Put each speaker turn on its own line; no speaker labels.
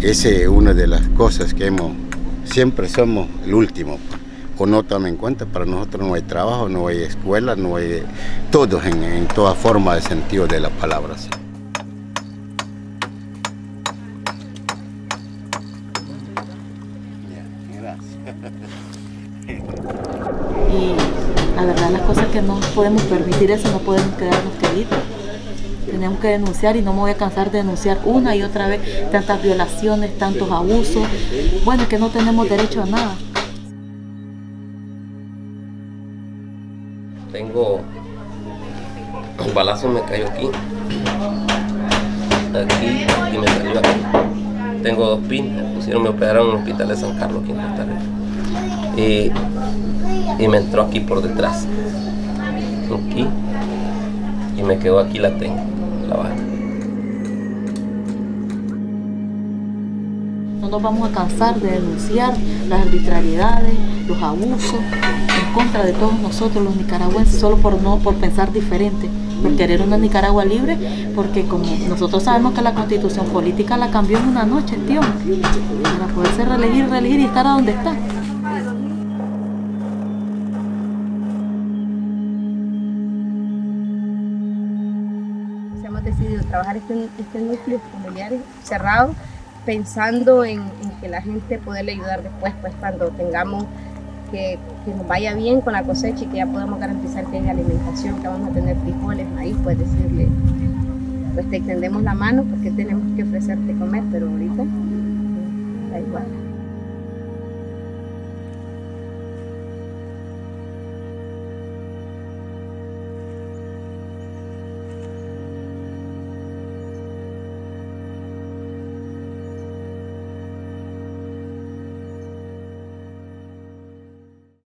Esa es una de las cosas que siempre somos el último, o no toman en cuenta. Para nosotros no hay trabajo, no hay escuela, no hay todo en toda forma de sentido de las palabras.
Y la verdad, las cosas que no podemos permitir eso, no podemos quedarnos queditos. Tenemos que denunciar y no me voy a cansar de denunciar una y otra vez tantas violaciones, tantos abusos. Bueno, que no tenemos derecho a nada.
Tengo un balazo, me cayó aquí y me salió aquí. Tengo 2 pines, me operaron en el hospital de San Carlos aquí en Costa Rica. Y me entró aquí por detrás, aquí, y me quedó aquí, la tengo, la bala.
No nos vamos a cansar de denunciar las arbitrariedades, los abusos, en contra de todos nosotros los nicaragüenses, solo por pensar diferente, por querer una Nicaragua libre, porque como nosotros sabemos que la constitución política la cambió en una noche, tío, para poderse reelegir y estar a donde está.
Hemos decidido trabajar este núcleo familiar cerrado, pensando en que la gente poderle ayudar después, pues cuando tengamos que nos vaya bien con la cosecha y que ya podamos garantizar que haya alimentación, que vamos a tener frijoles, maíz, pues decirle, pues te extendemos la mano porque tenemos que ofrecerte comer, pero ahorita